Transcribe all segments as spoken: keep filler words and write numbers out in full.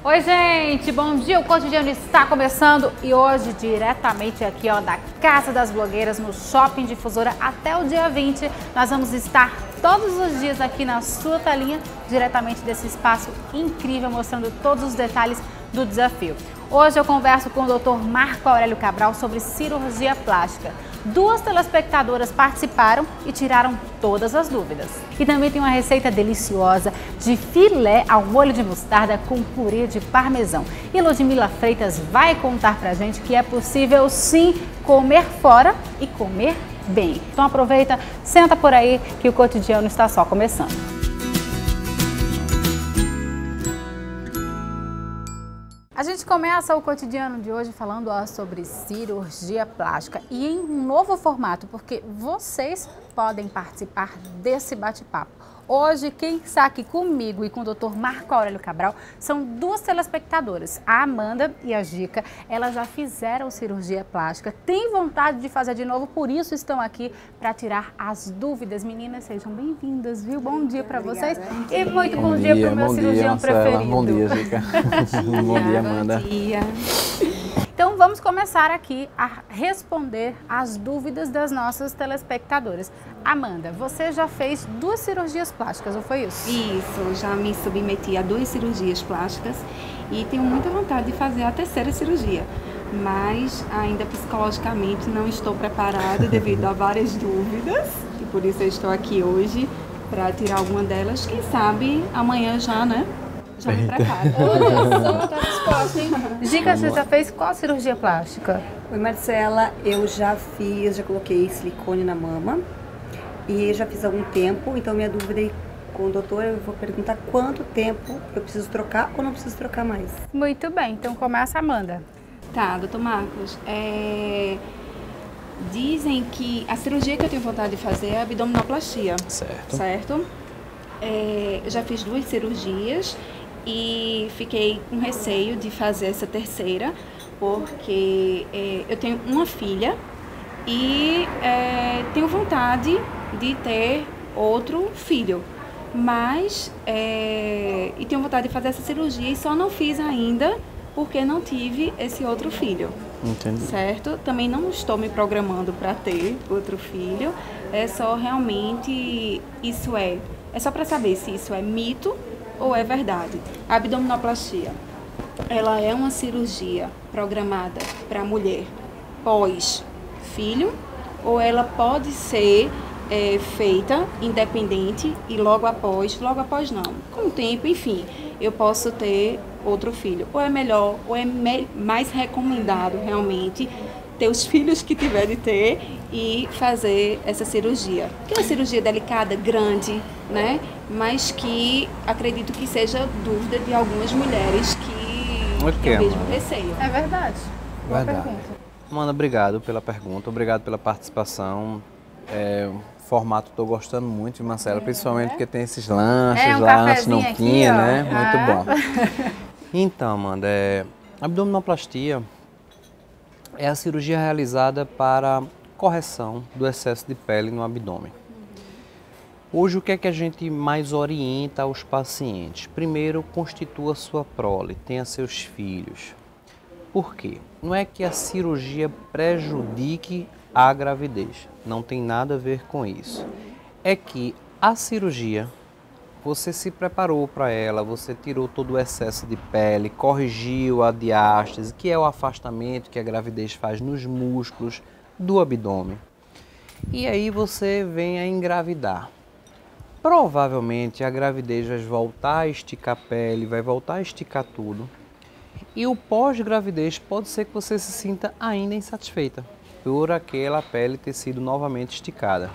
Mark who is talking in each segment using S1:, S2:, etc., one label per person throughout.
S1: Oi, gente, bom dia, o Cotidiano está começando e hoje diretamente aqui ó, da Casa das Blogueiras no Shopping Difusora até o dia vinte, nós vamos estar todos os dias aqui na sua telinha, diretamente desse espaço incrível, mostrando todos os detalhes do desafio. Hoje eu converso com o doutor Marco Aurélio Cabral sobre cirurgia plástica. Duas telespectadoras participaram e tiraram todas as dúvidas. E também tem uma receita deliciosa de filé ao molho de mostarda com purê de parmesão. E Ludmila Freitas vai contar pra gente que é possível sim comer fora e comer bem. Então aproveita, senta por aí que o Cotidiano está só começando. A gente começa o Cotidiano de hoje falando ó, sobre cirurgia plástica e em um novo formato, porque vocês podem participar desse bate-papo. Hoje, quem está aqui comigo e com o doutor Marco Aurélio Cabral são duas telespectadoras, a Amanda e a Gica. Elas já fizeram cirurgia plástica, têm vontade de fazer de novo, por isso estão aqui para tirar as dúvidas. Meninas, sejam bem-vindas, viu? Bom dia para vocês e muito bom, bom dia para o meu cirurgião dia, preferido.
S2: Bom dia, Gica. Bom dia, Amanda.
S1: Bom dia. Então vamos começar aqui a responder as dúvidas das nossas telespectadoras. Amanda, você já fez duas cirurgias plásticas, não foi isso?
S3: Isso, já me submeti a duas cirurgias plásticas e tenho muita vontade de fazer a terceira cirurgia, mas ainda psicologicamente não estou preparada devido a várias dúvidas e por isso eu estou aqui hoje para tirar alguma delas. Quem sabe amanhã já, né? Já me preparo.
S1: Olha só, tá disposta, hein? Gica, você já fez qual cirurgia plástica?
S4: Oi, Marcela, eu já fiz, já coloquei silicone na mama e já fiz há algum tempo, então minha dúvida é com o doutor, eu vou perguntar quanto tempo eu preciso trocar ou não preciso trocar mais.
S1: Muito bem, então começa, Amanda.
S3: Tá, doutor Marcos, é... dizem que a cirurgia que eu tenho vontade de fazer é a abdominoplastia.
S2: Certo.
S3: Certo? É... Eu já fiz duas cirurgias e fiquei com receio de fazer essa terceira, porque é, eu tenho uma filha e é, tenho vontade de ter outro filho, mas é, e tenho vontade de fazer essa cirurgia e só não fiz ainda porque não tive esse outro filho.
S2: Entendi.
S3: Certo? Também não estou me programando para ter outro filho, é só realmente isso é, é só para saber se isso é mito ou é verdade. A abdominoplastia, ela é uma cirurgia programada para a mulher pós-filho ou ela pode ser é, feita independente e logo após, logo após não, com o tempo, enfim, eu posso ter outro filho. Ou é melhor, ou é me mais recomendado realmente ter os filhos que tiver de ter e fazer essa cirurgia. Que é uma cirurgia delicada, grande, né? Mas que acredito que seja dúvida de algumas mulheres que
S2: okay,
S3: têm o mesmo
S2: Amanda.
S3: receio.
S1: É verdade. Boa
S2: Verdade.
S1: pergunta.
S2: Amanda, obrigado pela pergunta, obrigado pela participação. É, o formato estou gostando muito de Marcela, é, principalmente porque tem esses lanches
S1: é, um
S2: lá, antes não tinha,
S1: aqui,
S2: né? Muito
S1: ah.
S2: bom. Então, Amanda, é, a abdominoplastia é a cirurgia realizada para correção do excesso de pele no abdômen. Hoje, o que é que a gente mais orienta aos pacientes? Primeiro, constitua sua prole, tenha seus filhos. Por quê? Não é que a cirurgia prejudique a gravidez, não tem nada a ver com isso. É que a cirurgia, você se preparou para ela, você tirou todo o excesso de pele, corrigiu a diástase, que é o afastamento que a gravidez faz nos músculos do abdômen. E aí você vem a engravidar. Provavelmente a gravidez vai voltar a esticar a pele, vai voltar a esticar tudo. E o pós-gravidez pode ser que você se sinta ainda insatisfeita por aquela pele ter sido novamente esticada.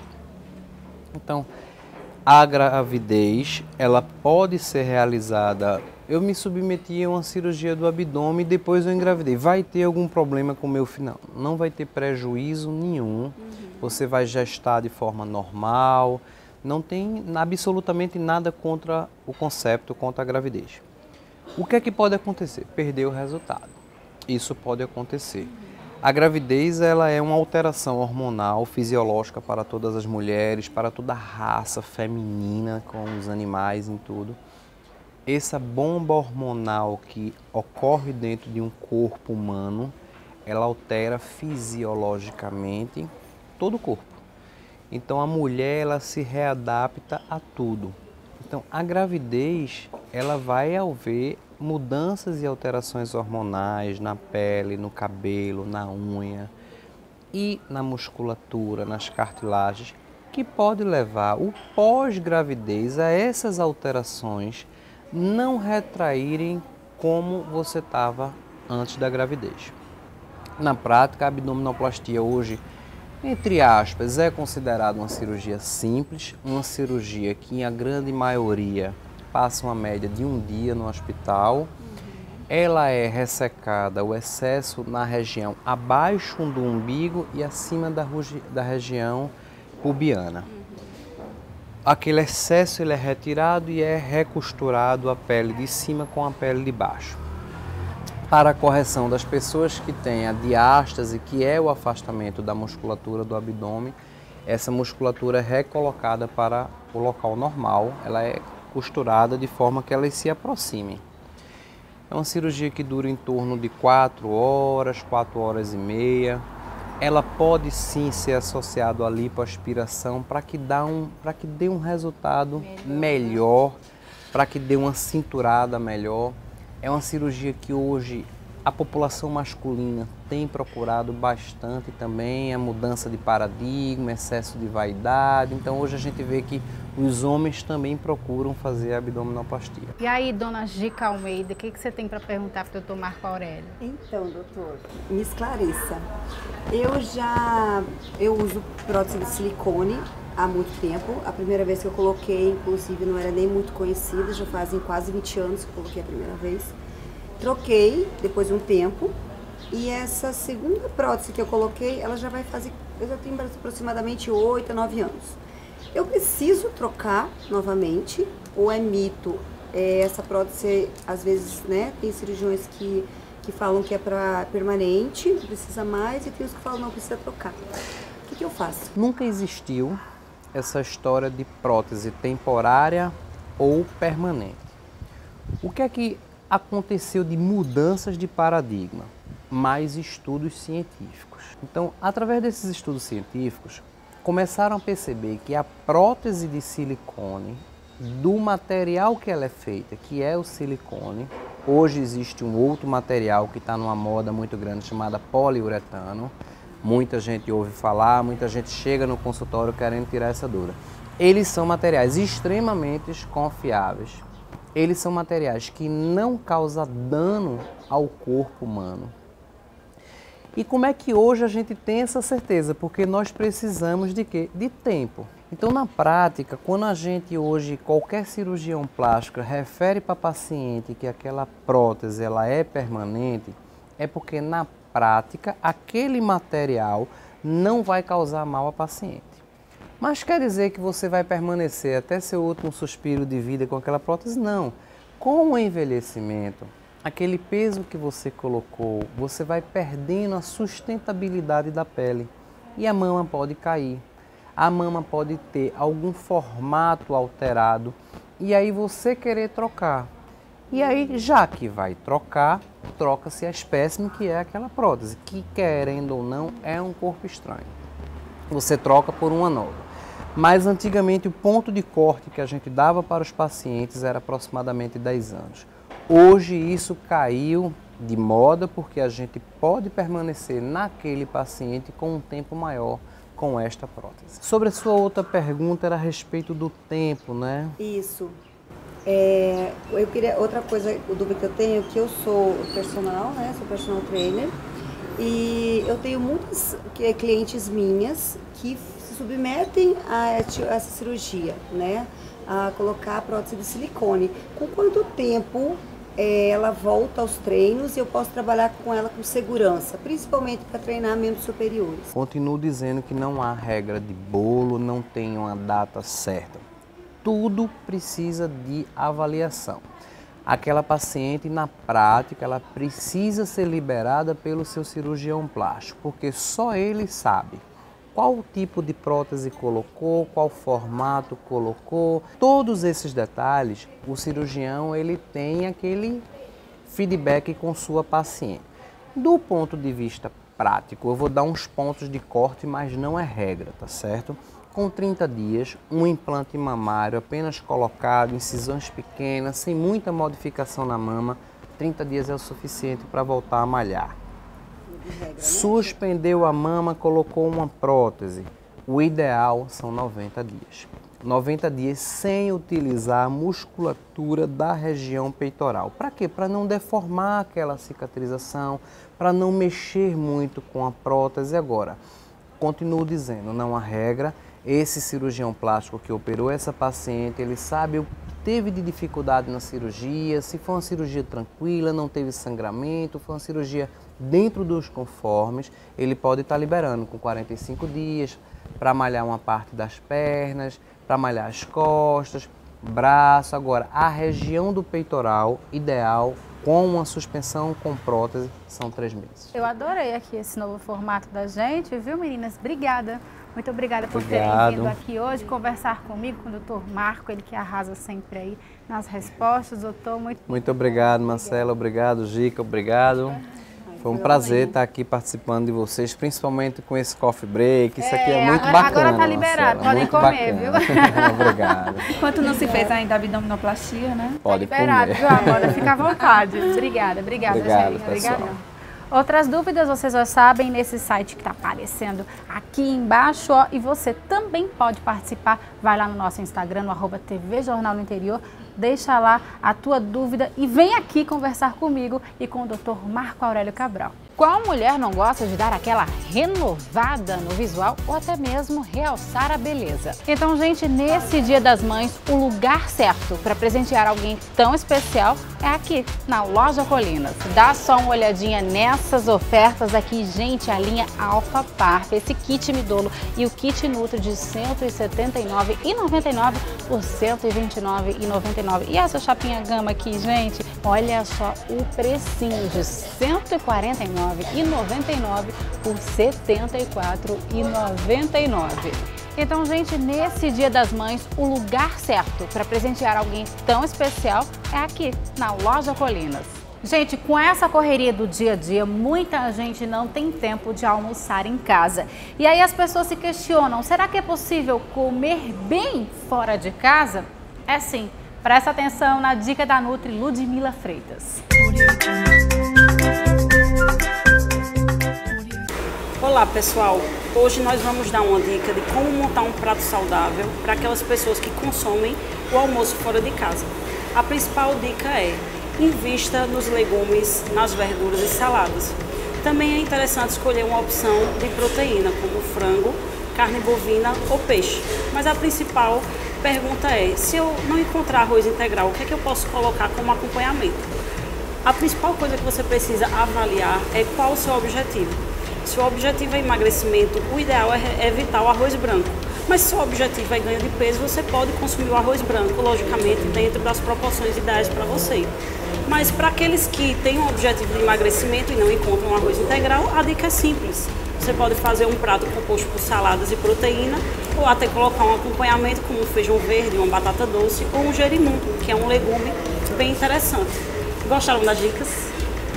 S2: Então, a gravidez, ela pode ser realizada. Eu me submeti a uma cirurgia do abdômen e depois eu engravidei. Vai ter algum problema com o meu final? Não vai ter prejuízo nenhum. Uhum. Você vai gestar de forma normal. Não tem absolutamente nada contra o conceito, contra a gravidez. O que é que pode acontecer? Perder o resultado. Isso pode acontecer. A gravidez, ela é uma alteração hormonal, fisiológica para todas as mulheres, para toda a raça feminina, com os animais em tudo. essa bomba hormonal que ocorre dentro de um corpo humano, ela altera fisiologicamente todo o corpo. Então a mulher, ela se readapta a tudo. Então a gravidez, ela vai haver mudanças e alterações hormonais na pele, no cabelo, na unha e na musculatura, nas cartilagens, que pode levar o pós-gravidez a essas alterações não retraírem como você estava antes da gravidez. Na prática, a abdominoplastia hoje, entre aspas, é considerada uma cirurgia simples, uma cirurgia que, a grande maioria, passa uma média de um dia no hospital. Ela é ressecada, o excesso na região abaixo do umbigo e acima da, da região pubiana. Aquele excesso ele é retirado e é recosturado a pele de cima com a pele de baixo. Para a correção das pessoas que têm a diástase, que é o afastamento da musculatura do abdômen, essa musculatura é recolocada para o local normal, ela é costurada de forma que elas se aproximem. É uma cirurgia que dura em torno de quatro horas, quatro horas e meia. Ela pode sim ser associada à lipoaspiração para que, dá um, para que dê um resultado melhor, para que dê uma cinturada melhor. É uma cirurgia que hoje a população masculina tem procurado bastante também, a mudança de paradigma, excesso de vaidade. Então hoje a gente vê que os homens também procuram fazer a abdominoplastia.
S1: E aí, dona Gica Almeida, o que, que você tem para perguntar para o doutor Marco Aurélio?
S4: Então, doutor, me esclareça. Eu já eu uso prótese de silicone há muito tempo. A primeira vez que eu coloquei, inclusive, não era nem muito conhecida, já fazem quase vinte anos que eu coloquei a primeira vez. Troquei depois de um tempo e essa segunda prótese que eu coloquei, ela já vai fazer, eu já tenho aproximadamente oito a nove anos. Eu preciso trocar novamente ou é mito? É, essa prótese, às vezes, né, tem cirurgiões que, que falam que é para permanente, não precisa mais, e tem os que falam não precisa trocar. O que, que eu faço?
S2: Nunca existiu essa história de prótese temporária ou permanente. O que é que aconteceu de mudanças de paradigma? Mais estudos científicos. Então, através desses estudos científicos, começaram a perceber que a prótese de silicone, do material que ela é feita, que é o silicone, hoje existe um outro material que está numa moda muito grande chamada poliuretano. Muita gente ouve falar, muita gente chega no consultório querendo tirar essa dúvida. Eles são materiais extremamente confiáveis. Eles são materiais que não causam dano ao corpo humano. E como é que hoje a gente tem essa certeza? Porque nós precisamos de quê? De tempo. Então, na prática, quando a gente hoje, qualquer cirurgião plástico refere para paciente que aquela prótese ela é permanente, é porque na prática aquele material não vai causar mal ao paciente. Mas quer dizer que você vai permanecer até seu último suspiro de vida com aquela prótese? Não. Com o envelhecimento, aquele peso que você colocou, você vai perdendo a sustentabilidade da pele e a mama pode cair. A mama pode ter algum formato alterado e aí você querer trocar. E aí, já que vai trocar, troca-se a espécime que é aquela prótese, que querendo ou não é um corpo estranho. Você troca por uma nova. Mas antigamente o ponto de corte que a gente dava para os pacientes era aproximadamente dez anos. Hoje isso caiu de moda porque a gente pode permanecer naquele paciente com um tempo maior com esta prótese. Sobre a sua outra pergunta era a respeito do tempo, né?
S4: Isso. É, eu queria, outra coisa, o dúvida que eu tenho, que eu sou personal, né? Sou personal trainer e eu tenho muitas clientes minhas que se submetem a essa cirurgia, né? A colocar a prótese de silicone. Com quanto tempo é, ela volta aos treinos e eu posso trabalhar com ela com segurança, principalmente para treinar membros superiores?
S2: Continuo dizendo que não há regra de bolo, não tem uma data certa. Tudo precisa de avaliação. Aquela paciente, na prática, ela precisa ser liberada pelo seu cirurgião plástico, porque só ele sabe qual tipo de prótese colocou, qual formato colocou. Todos esses detalhes, o cirurgião ele tem aquele feedback com sua paciente. Do ponto de vista prático, eu vou dar uns pontos de corte, mas não é regra, tá certo? Com trinta dias, um implante mamário apenas colocado, incisões pequenas, sem muita modificação na mama, trinta dias é o suficiente para voltar a malhar. Suspendeu a mama, colocou uma prótese. O ideal são noventa dias. noventa dias sem utilizar a musculatura da região peitoral. Para quê? Para não deformar aquela cicatrização, para não mexer muito com a prótese. Agora, continuo dizendo, não há regra. Esse cirurgião plástico que operou essa paciente, ele sabe o que teve de dificuldade na cirurgia, se foi uma cirurgia tranquila, não teve sangramento, foi uma cirurgia dentro dos conformes, ele pode estar liberando com quarenta e cinco dias para malhar uma parte das pernas, para malhar as costas, braço. Agora, a região do peitoral, ideal, com uma suspensão com prótese, são três meses.
S1: Eu adorei aqui esse novo formato da gente, viu, meninas? Obrigada. Muito obrigada por
S2: Obrigado.
S1: terem vindo aqui hoje conversar comigo, com o doutor Marco, ele que arrasa sempre aí nas respostas. Doutor, muito
S2: Muito obrigado, Marcela. Obrigado, Gica. Obrigado. Foi um prazer estar aqui participando de vocês, principalmente com esse coffee break. Isso aqui é, é muito
S1: agora,
S2: bacana.
S1: Agora tá liberado, podem comer,
S2: bacana.
S1: viu?
S2: Obrigado.
S3: Enquanto não se fez ainda a abdominoplastia, né?
S2: Pode
S1: tá liberado,
S2: comer.
S1: viu, amor? Fica à vontade. Obrigada, obrigada,
S2: Obrigado,
S1: gente.
S2: pessoal.
S1: Obrigada. Outras dúvidas vocês já sabem nesse site que está aparecendo aqui embaixo, ó, e você também pode participar. Vai lá no nosso Instagram, no arroba T V Jornal no Interior, deixa lá a tua dúvida e vem aqui conversar comigo e com o doutor Marco Aurélio Cabral. Qual mulher não gosta de dar aquela renovada no visual ou até mesmo realçar a beleza? Então, gente, nesse Dia das Mães, o lugar certo para presentear alguém tão especial é aqui, na Loja Colinas. Dá só uma olhadinha nessas ofertas aqui, gente, a linha Alpha Park, esse kit Midolo e o kit Nutri de cento e setenta e nove reais e noventa e nove centavos por cento e vinte e nove reais e noventa e nove centavos. E essa chapinha gama aqui, gente, olha só o precinho de cento e quarenta e nove reais e noventa e nove centavos por setenta e quatro reais e noventa e nove centavos. Então, gente, nesse Dia das Mães, o lugar certo para presentear alguém tão especial é aqui, na Loja Colinas. Gente, com essa correria do dia a dia, muita gente não tem tempo de almoçar em casa. E aí as pessoas se questionam, será que é possível comer bem fora de casa? É sim. Presta atenção na dica da Nutri Ludmila Freitas.
S5: Olá pessoal, hoje nós vamos dar uma dica de como montar um prato saudável para aquelas pessoas que consomem o almoço fora de casa. A principal dica é: invista nos legumes, nas verduras e saladas. Também é interessante escolher uma opção de proteína, como frango, carne bovina ou peixe. Mas a principal pergunta é, se eu não encontrar arroz integral, o que é que eu posso colocar como acompanhamento? A principal coisa que você precisa avaliar é qual o seu objetivo. Se o objetivo é emagrecimento, o ideal é evitar o arroz branco. Mas se o objetivo é ganho de peso, você pode consumir o arroz branco, logicamente, dentro das proporções ideais para você. Mas para aqueles que têm um objetivo de emagrecimento e não encontram arroz integral, a dica é simples. Você pode fazer um prato composto por saladas e proteína, ou até colocar um acompanhamento como um feijão verde, uma batata doce ou um jerimum, que é um legume bem interessante. Gostaram das dicas?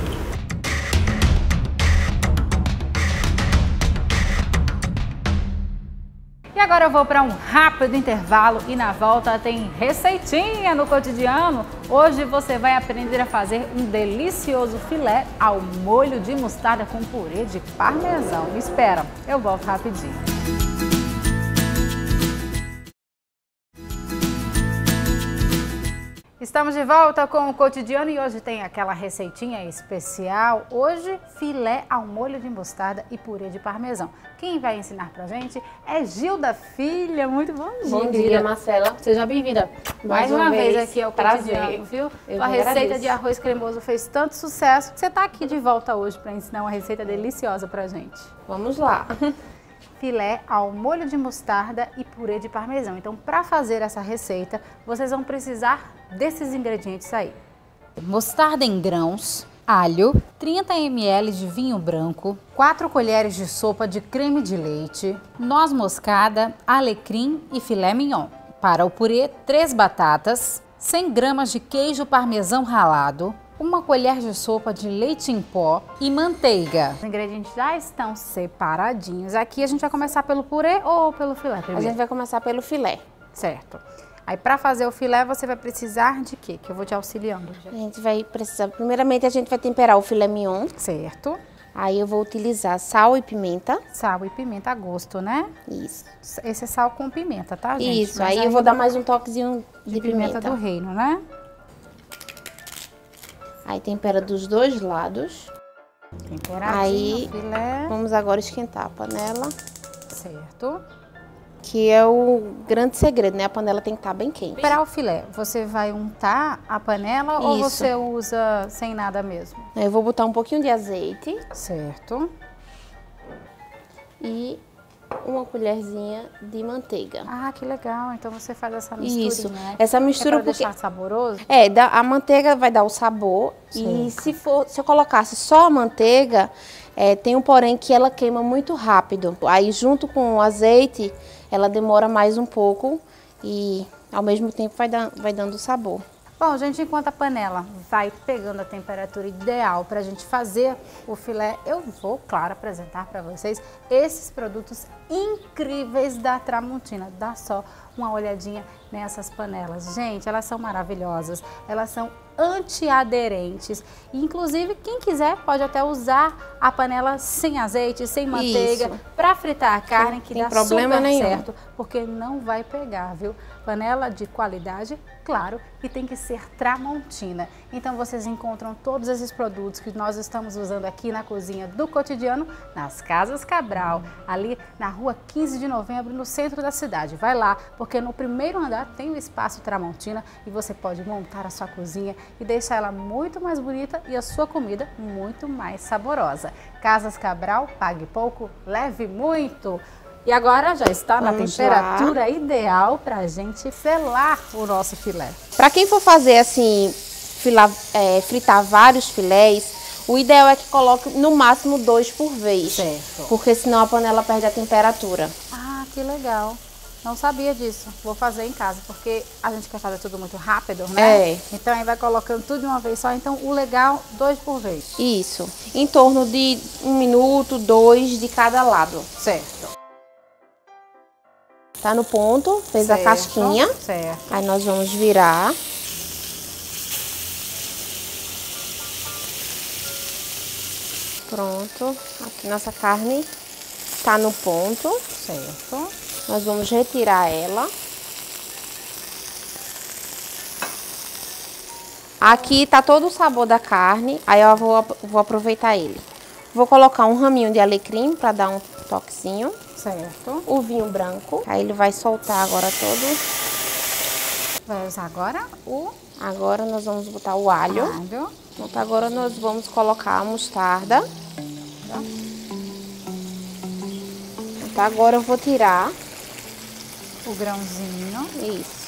S1: E agora eu vou para um rápido intervalo e na volta tem receitinha no cotidiano. Hoje você vai aprender a fazer um delicioso filé ao molho de mostarda com purê de parmesão. Me espera, eu volto rapidinho. Estamos de volta com o cotidiano e hoje tem aquela receitinha especial. Hoje, filé ao molho de mostarda e purê de parmesão. Quem vai ensinar pra gente é Gilda Filha. Muito bom dia.
S6: Bom dia, Marcela. Seja bem-vinda.
S1: Mais, Mais uma, uma vez, vez aqui ao cotidiano, viu?
S6: Eu
S1: a receita agradeço. de arroz cremoso fez tanto sucesso que você está aqui de volta hoje para ensinar uma receita deliciosa pra gente.
S6: Vamos lá.
S1: Filé ao molho de mostarda e purê de parmesão. Então, para fazer essa receita, vocês vão precisar desses ingredientes aí. Mostarda em grãos, alho, trinta mililitros de vinho branco, quatro colheres de sopa de creme de leite, noz moscada, alecrim e filé mignon. Para o purê, três batatas, cem gramas de queijo parmesão ralado, uma colher de sopa de leite em pó e manteiga. Os ingredientes já estão separadinhos. Aqui a gente vai começar pelo purê ou pelo filé primeiro?
S6: A gente vai começar pelo filé.
S1: Certo. Aí para fazer o filé você vai precisar de quê? Que eu vou te auxiliando.
S6: A gente vai precisar, primeiramente a gente vai temperar o filé mignon.
S1: Certo.
S6: Aí eu vou utilizar sal e pimenta.
S1: Sal e pimenta a gosto, né?
S6: Isso.
S1: Esse é sal com pimenta, tá, gente?
S6: Isso,
S1: Mas
S6: aí eu vou dar mais um toquezinho de,
S1: de
S6: pimenta.
S1: pimenta do reino, né?
S6: Aí tempera dos dois lados.
S1: Temperadinho,
S6: aí,
S1: filé.
S6: Vamos agora esquentar a panela.
S1: Certo.
S6: Que é o grande segredo, né? A panela tem que estar bem quente.
S1: Para o filé, você vai untar a panela
S6: Isso.
S1: ou você usa sem nada mesmo?
S6: Eu vou botar um pouquinho de azeite.
S1: Certo.
S6: E uma colherzinha de manteiga.
S1: Ah, que legal. Então você faz essa misturinha.
S6: Isso.
S1: Né?
S6: Essa mistura
S1: é pra
S6: porque
S1: deixar saboroso?
S6: É, dá, a manteiga vai dar o sabor.
S1: Certo.
S6: E se for, se eu colocasse só a manteiga, é, tem um porém que ela queima muito rápido. Aí junto com o azeite, ela demora mais um pouco e ao mesmo tempo vai, dar, vai dando sabor.
S1: Bom, gente, enquanto a panela vai pegando a temperatura ideal para a gente fazer o filé, eu vou, claro, apresentar para vocês esses produtos incríveis da Tramontina. Dá só uma olhadinha nessas panelas. Gente, elas são maravilhosas, elas são antiaderentes. Inclusive, quem quiser pode até usar a panela sem azeite, sem manteiga, para fritar a carne, que
S6: tem
S1: dá
S6: problema
S1: super
S6: nenhum.
S1: certo, porque não vai pegar, viu? Panela de qualidade, claro, e tem que ser Tramontina. Então vocês encontram todos esses produtos que nós estamos usando aqui na cozinha do cotidiano, nas Casas Cabral, ali na rua quinze de novembro, no centro da cidade. Vai lá, porque no primeiro andar tem o espaço Tramontina e você pode montar a sua cozinha e deixar ela muito mais bonita e a sua comida muito mais saborosa. Casas Cabral, pague pouco, leve muito. E agora já está na
S6: Vamos
S1: temperatura
S6: lá.
S1: ideal para a gente selar o nosso filé.
S6: Para quem for fazer assim, filar, é, fritar vários filés, o ideal é que coloque no máximo dois por vez.
S1: Certo.
S6: Porque senão a panela perde a temperatura.
S1: Ah, que legal. Não sabia disso. Vou fazer em casa, porque a gente quer fazer tudo muito rápido, né?
S6: É.
S1: Então aí vai colocando tudo de uma vez só. Então o legal, dois por vez.
S6: Isso. Em torno de um minuto, dois de cada lado.
S1: Certo.
S6: Tá no ponto, fez
S1: Certo.
S6: a casquinha.
S1: Certo.
S6: Aí nós vamos virar. Pronto. Aqui nossa carne tá no ponto.
S1: Certo.
S6: Nós vamos retirar ela. Aqui tá todo o sabor da carne, aí eu vou, vou aproveitar ele. Vou colocar um raminho de alecrim para dar um toquezinho.
S1: Certo.
S6: O vinho branco, aí ele vai soltar agora todo.
S1: Vai usar agora o
S6: Agora nós vamos botar o alho.
S1: alho.
S6: Pronto, agora nós vamos colocar a mostarda. Então, agora eu vou tirar.
S1: O grãozinho.
S6: Isso.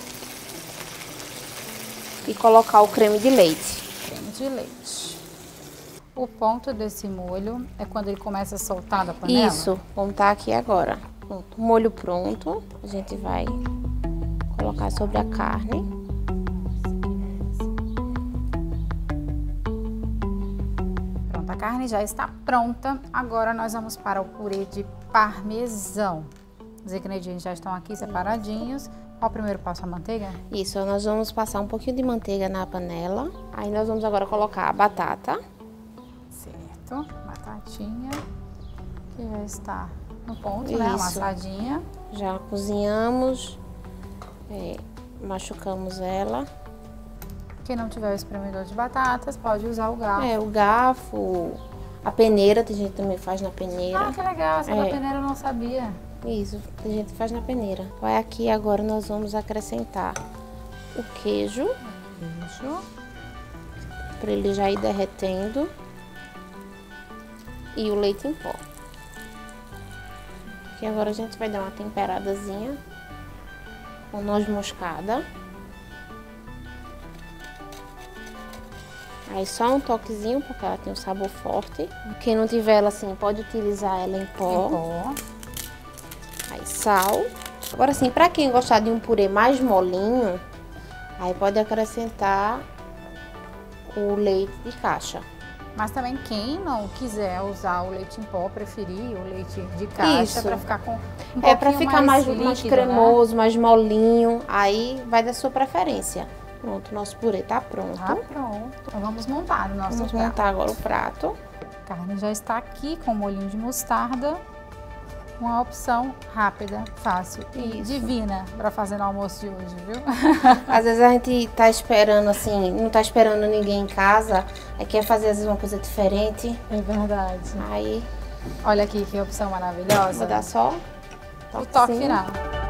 S6: E colocar o creme de leite.
S1: Creme de leite. O ponto desse molho é quando ele começa a soltar da panela?
S6: Isso, vamos estar aqui agora. Pronto, o molho pronto. A gente vai colocar sobre a carne.
S1: Pronto, a carne já está pronta. Agora nós vamos para o purê de parmesão. Os ingredientes já estão aqui separadinhos. Qual o primeiro passo? A manteiga?
S6: Isso, nós vamos passar um pouquinho de manteiga na panela. Aí nós vamos agora colocar a batata.
S1: Certo. Batatinha, que já está no ponto,
S6: Isso.
S1: né? Amassadinha.
S6: Já cozinhamos, é, machucamos ela.
S1: Quem não tiver o espremedor de batatas, pode usar o garfo.
S6: É, o garfo, a peneira, tem gente que também faz na peneira.
S1: Ah, que legal. Essa da
S6: É.
S1: peneira eu não sabia.
S6: Isso, tem gente que faz na peneira. Vai aqui agora nós vamos acrescentar o queijo,
S1: Queijo.
S6: para ele já ir derretendo. E o leite em pó. E agora a gente vai dar uma temperadazinha com noz moscada. Aí só um toquezinho, porque ela tem um sabor forte. Quem não tiver ela assim, pode utilizar ela em pó.
S1: Em pó.
S6: Aí sal. Agora assim, pra quem gostar de um purê mais molinho, aí pode acrescentar o leite de caixa.
S1: Mas também quem não quiser usar o leite em pó, preferir o leite de caixa para ficar com um
S6: É para ficar mais,
S1: mais,
S6: mais
S1: líquido,
S6: cremoso,
S1: né?
S6: mais molinho. Aí vai da sua preferência. Pronto, nosso purê tá pronto.
S1: Tá pronto. Então vamos montar o nosso
S6: Vamos
S1: prato.
S6: montar agora o prato.
S1: A carne já está aqui com molhinho de mostarda. Uma opção rápida, fácil e
S6: Isso.
S1: divina para fazer no almoço de hoje, viu?
S6: Às vezes a gente tá esperando assim, não tá esperando ninguém em casa, aí quer fazer às vezes uma coisa diferente.
S1: É verdade.
S6: Aí,
S1: Olha aqui que opção maravilhosa.
S6: vou dar só
S1: o toque final.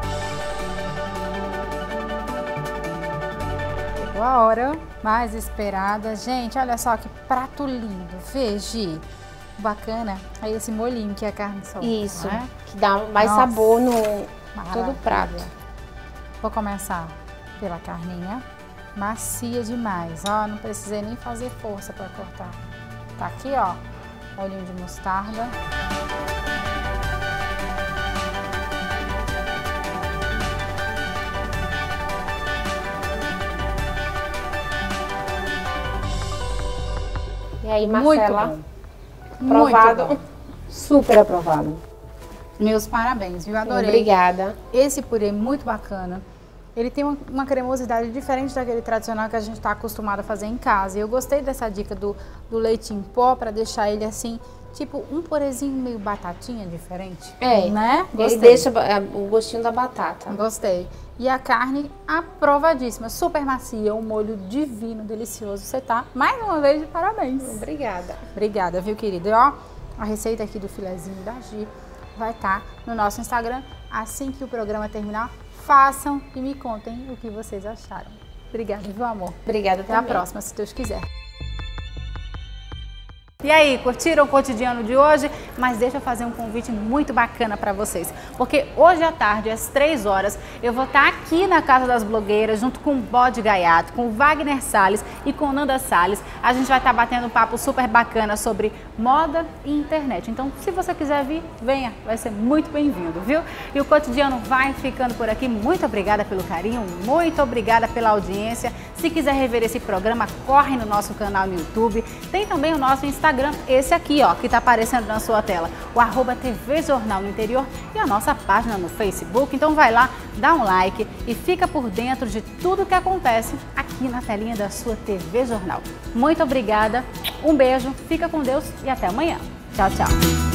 S1: Chegou a hora mais esperada. Gente, olha só que prato lindo. Veja. Bacana. Aí esse molhinho que a carne solta.
S6: Isso,
S1: né?
S6: que dá mais
S1: Nossa,
S6: sabor no
S1: maravilha.
S6: todo o prato.
S1: Vou começar pela carninha. Macia demais, ó. Não precisei nem fazer força para cortar. Tá aqui, ó. Molhinho de mostarda.
S6: E aí,
S1: Muito
S6: Marcela,
S1: bom.
S6: aprovado?
S1: Muito bom.
S4: Super aprovado.
S1: Meus parabéns, viu? Adorei.
S6: Obrigada.
S1: Esse purê é muito bacana. Ele tem uma, uma cremosidade diferente daquele tradicional que a gente está acostumado a fazer em casa. E eu gostei dessa dica do, do leite em pó para deixar ele assim, tipo um purezinho meio batatinha diferente.
S6: É,
S1: né?
S6: ele
S1: Gostei.
S6: deixa é, o gostinho da batata.
S1: Gostei. E a carne aprovadíssima, super macia, um molho divino, delicioso. Você tá, mais uma vez, de parabéns.
S6: Obrigada.
S1: Obrigada, viu, querida? E ó, a receita aqui do filezinho da Gi vai estar no nosso Instagram. Assim que o programa terminar, façam e me contem o que vocês acharam. Obrigada, viu, amor?
S6: Obrigada
S1: Até
S6: também.
S1: a próxima, se Deus quiser. E aí, curtiram o cotidiano de hoje? Mas deixa eu fazer um convite muito bacana para vocês. Porque hoje à tarde, às três horas, eu vou estar aqui na Casa das Blogueiras, junto com o Bode Gaiato, com o Wagner Salles e com Nanda Salles. A gente vai estar batendo um papo super bacana sobre moda e internet. Então, se você quiser vir, venha. Vai ser muito bem-vindo, viu? E o cotidiano vai ficando por aqui. Muito obrigada pelo carinho, muito obrigada pela audiência. Se quiser rever esse programa, corre no nosso canal no YouTube. Tem também o nosso Instagram. Instagram, esse aqui, ó, que tá aparecendo na sua tela, o arroba T V Jornal no Interior e a nossa página no Facebook. Então vai lá, dá um like e fica por dentro de tudo que acontece aqui na telinha da sua T V Jornal. Muito obrigada, um beijo, fica com Deus e até amanhã. Tchau, tchau.